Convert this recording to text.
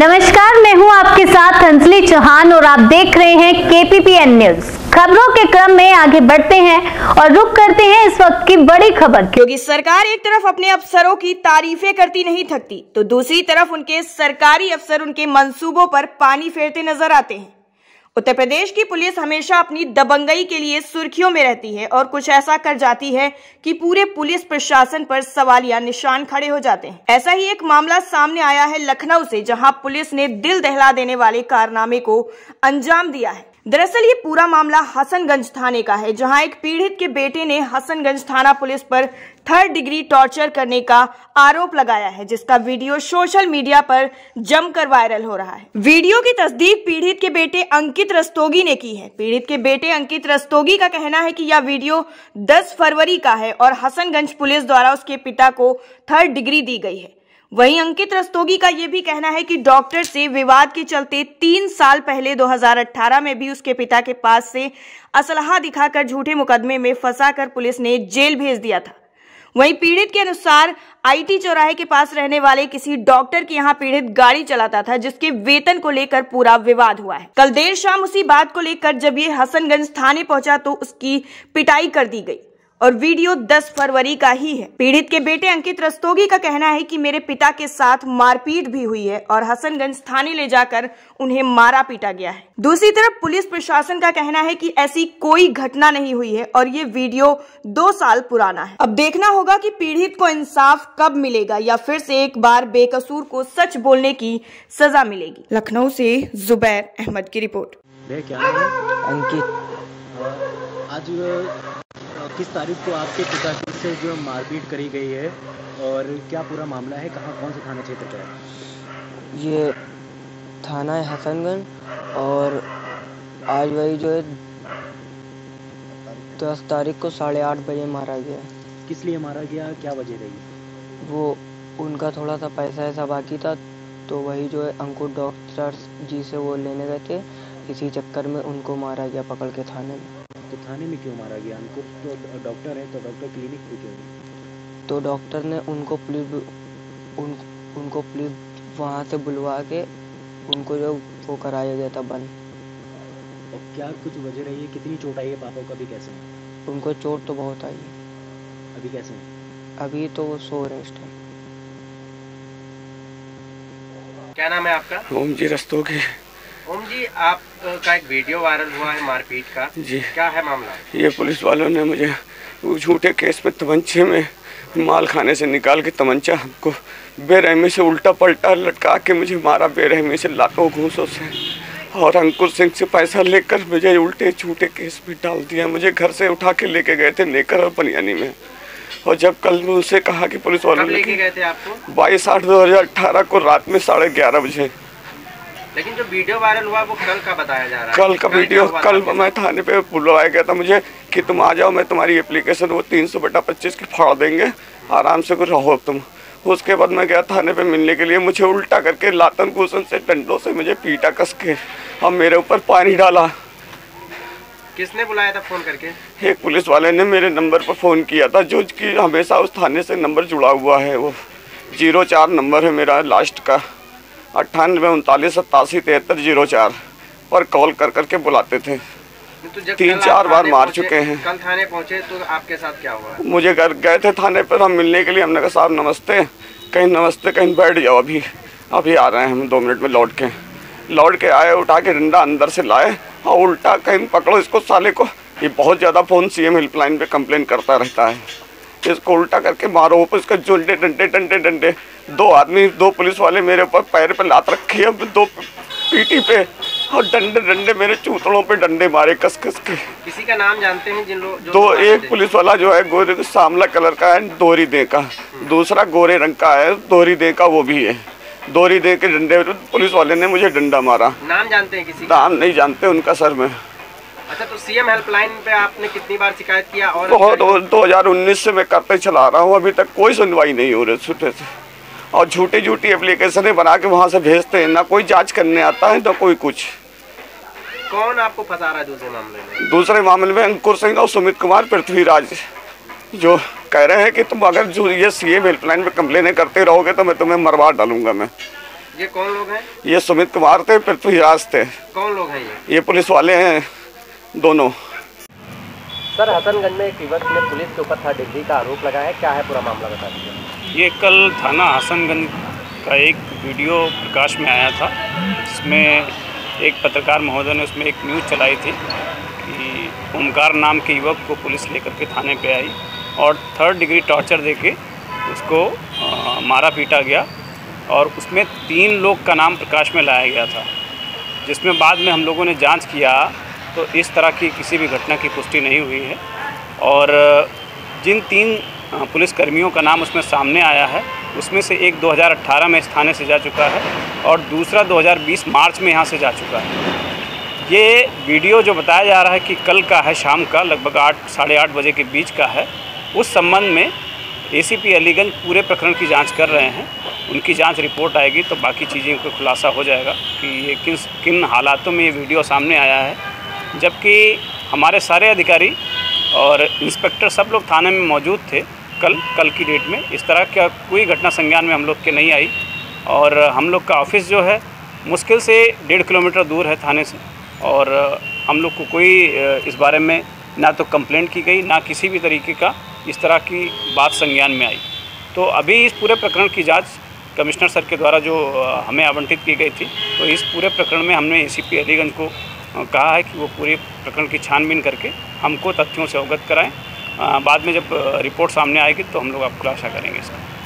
नमस्कार, मैं हूं आपके साथ अंजलि चौहान और आप देख रहे हैं केपीपीएन न्यूज। खबरों के क्रम में आगे बढ़ते हैं और रुक करते हैं इस वक्त की बड़ी खबर। क्योंकि सरकार एक तरफ अपने अफसरों की तारीफें करती नहीं थकती, तो दूसरी तरफ उनके सरकारी अफसर उनके मंसूबों पर पानी फेरते नजर आते हैं। उत्तर प्रदेश की पुलिस हमेशा अपनी दबंगई के लिए सुर्खियों में रहती है और कुछ ऐसा कर जाती है कि पूरे पुलिस प्रशासन पर सवालिया निशान खड़े हो जाते हैं। ऐसा ही एक मामला सामने आया है लखनऊ से, जहां पुलिस ने दिल दहला देने वाले कारनामे को अंजाम दिया है। दरअसल ये पूरा मामला हसनगंज थाने का है, जहां एक पीड़ित के बेटे ने हसनगंज थाना पुलिस पर 3rd डिग्री टॉर्चर करने का आरोप लगाया है, जिसका वीडियो सोशल मीडिया पर जमकर वायरल हो रहा है। वीडियो की तस्दीक पीड़ित के बेटे अंकित रस्तोगी ने की है। पीड़ित के बेटे अंकित रस्तोगी का कहना है कि यह वीडियो 10 फरवरी का है और हसनगंज पुलिस द्वारा उसके पिता को 3rd डिग्री दी गई है। वहीं अंकित रस्तोगी का यह भी कहना है कि डॉक्टर से विवाद के चलते 3 साल पहले 2018 में भी उसके पिता के पास से असलहा दिखाकर झूठे मुकदमे में फंसाकर पुलिस ने जेल भेज दिया था। वहीं पीड़ित के अनुसार आईटी चौराहे के पास रहने वाले किसी डॉक्टर के यहां पीड़ित गाड़ी चलाता था, जिसके वेतन को लेकर पूरा विवाद हुआ है। कल देर शाम उसी बात को लेकर जब ये हसनगंज थाने पहुंचा तो उसकी पिटाई कर दी गई और वीडियो 10 फरवरी का ही है। पीड़ित के बेटे अंकित रस्तोगी का कहना है कि मेरे पिता के साथ मारपीट भी हुई है और हसनगंज थाने ले जाकर उन्हें मारा पीटा गया है। दूसरी तरफ पुलिस प्रशासन का कहना है कि ऐसी कोई घटना नहीं हुई है और ये वीडियो 2 साल पुराना है। अब देखना होगा कि पीड़ित को इंसाफ कब मिलेगा या फिर से एक बार बेकसूर को सच बोलने की सजा मिलेगी। लखनऊ से जुबैर अहमद की रिपोर्ट। क्या है अंकित, आज किस तारीख को आपके पिता से जो मारपीट करी गई है और क्या पूरा मामला है, कहाँ कौन से थाना क्षेत्र का है? ये थाना है हसनगंज और आज वही जो है 10 तारीख को 8:30 बजे मारा गया। किस लिए मारा गया, क्या वजह रही? वो उनका थोड़ा सा पैसा ऐसा बाकी था, तो वही जो है अंकुर डॉक्टर जी से वो लेने गए थे, इसी चक्कर में उनको मारा गया पकड़ के थाने में। तो थाने में क्यों मारा गया? अंकुर तो डॉक्टर है, तो डॉक्टर क्लिनिक पे क्यों? तो डॉक्टर ने उनको पुलिस वहाँ से बुलवा के उनको जो वो कराया गया था बंद। और क्या कुछ वजह रही है? कितनी चोट आई है पापा को? अभी कैसे? उनको चोट तो बहुत आई है। अभी कैसे? अभी तो वो सो रहे हैं। क्या नाम है आपका? ओम जी रस्तोगी। ओम जी, आपका एक वीडियो वायरल हुआ है मारपीट का जी, क्या है मामला? ये पुलिस वालों ने मुझे झूठे केस पे तमंचे में माल खाने से निकाल के तमंचा हमको बेरहमी से उल्टा पलटा लटका के मुझे मारा, बेरहमी से लातों घूंसों से, और अंकुर सिंह से पैसा लेकर मुझे उल्टे झूठे केस में डाल दिया। मुझे घर से उठा के लेके गए थे नेकर और पनियानी में, और जब कल मैं उनसे कहा कि पुलिस वालों ने लेके गए थे आपको 22/8/2018 को रात में 11:30 बजे। लेकिन जो वीडियो वायरल हुआ वो कल का बताया जा रहा है। कल का वीडियो, कल मैं थाने पे बुलवाया गया था मुझे कि तुम आ जाओ, मैं तुम्हारी एप्लीकेशन वो 300/25 की फाड़ देंगे, आराम से कुछ रहो तुम। उसके बाद मैं गया थाने पे मिलने के लिए, मुझे उल्टा करके लातन घूसन से डंडों से मुझे पीटा कस के और मेरे ऊपर पानी डाला। किसने बुलाया था फोन करके? एक पुलिस वाले ने मेरे नंबर पर फ़ोन किया था, जो कि हमेशा उस थाने से नंबर जुड़ा हुआ है, वो 04 नंबर है मेरा लास्ट का, 9839878304 पर कॉल कर करके बुलाते थे। तो 3-4 बार मार चुके हैं। कल थाने पहुंचे तो आपके साथ क्या हुआ? मुझे घर गए थे थाने पर हम मिलने के लिए, हमने कहा साहब नमस्ते, कहीं नमस्ते कहीं बैठ जाओ, अभी आ रहे हैं हम 2 मिनट में लौट के आए, उठा के डंडा अंदर से लाए और उल्टा कहीं पकड़ो इसको साले को, ये बहुत ज़्यादा फ़ोन CM हेल्पलाइन पे कंप्लेन करता रहता है, इसको उल्टा करके मारो, इसका जुल्टे डंडे 2 आदमी 2 पुलिस वाले मेरे ऊपर पैर पे लात रखी है, 2 पीठी पे, और डंडे मेरे चूतड़ों पे डंडे मारे कस के। किसी का नाम जानते हैं जिन लोग? तो एक पुलिस वाला जो है गोरे सांवला कलर का है, दोहरी दे का, दूसरा गोरे रंग का है, दोहरी दे का वो भी है, दोहरी दे के डंडे पुलिस वाले ने मुझे डंडा मारा। नाम जानते हैं किसी? नाम नहीं जानते उनका सर में। अच्छा, तो CM हेल्पलाइन पे आपने कितनी बार शिकायत किया? और बहुत 2019 से मैं करते चला रहा हूँ, अभी तक कोई सुनवाई नहीं हो रही छुट्टे से, और झूठी एप्लीकेशनें बना के वहाँ से भेजते हैं, ना कोई जांच करने आता है ना कोई कुछ। कौन आपको फंसा रहा है दूसरे मामले में? दूसरे मामले में अंकुर सिंह और सुमित कुमार पृथ्वीराज, जो कह रहे हैं कि तुम अगर जो ये CM हेल्पलाइन पे कंप्लेनें करते रहोगे तो मैं तुम्हें मरवा डालूंगा मैं। ये कौन लोग हैं? ये सुमित कुमार थे, पृथ्वीराज थे। कौन लोग हैं ये? ये पुलिस वाले हैं दोनों। सर, हसनगंज में एक युवक ने पुलिस के ऊपर 3rd डिग्री का आरोप लगाया है, क्या है पूरा मामला बता दीजिए। ये कल थाना हसनगंज का एक वीडियो प्रकाश में आया था। इसमें एक पत्रकार महोदय ने उसमें एक न्यूज़ चलाई थी कि ओमकार नाम के युवक को पुलिस लेकर के थाने पे आई और 3rd डिग्री टॉर्चर देके उसको मारा पीटा गया और उसमें 3 लोग का नाम प्रकाश में लाया गया था, जिसमें बाद में हम लोगों ने जांच किया तो इस तरह की किसी भी घटना की पुष्टि नहीं हुई है। और जिन 3 पुलिसकर्मियों का नाम उसमें सामने आया है उसमें से एक 2018 में इस थाने से जा चुका है और दूसरा 2020 मार्च में यहाँ से जा चुका है। ये वीडियो जो बताया जा रहा है कि कल का है, शाम का लगभग 8 साढ़े 8 बजे के बीच का है। उस संबंध में एसीपी अलीगंज पूरे प्रकरण की जांच कर रहे हैं। उनकी जांच रिपोर्ट आएगी तो बाकी चीज़ें को खुलासा हो जाएगा कि ये किन हालातों में ये वीडियो सामने आया है। जबकि हमारे सारे अधिकारी और इंस्पेक्टर सब लोग थाने में मौजूद थे कल की डेट में। इस तरह का कोई घटना संज्ञान में हम लोग के नहीं आई और हम लोग का ऑफिस जो है मुश्किल से 1.5 किलोमीटर दूर है थाने से और हम लोग को कोई इस बारे में ना तो कंप्लेंट की गई ना किसी भी तरीके का इस तरह की बात संज्ञान में आई। तो अभी इस पूरे प्रकरण की जांच कमिश्नर सर के द्वारा जो हमें आवंटित की गई थी, तो इस पूरे प्रकरण में हमने एसीपी अलीगंज को कहा है कि वो पूरे प्रकरण की छानबीन करके हमको तथ्यों से अवगत कराएं। बाद में जब रिपोर्ट सामने आएगी तो हम लोग आपको खुलासा करेंगे इसका।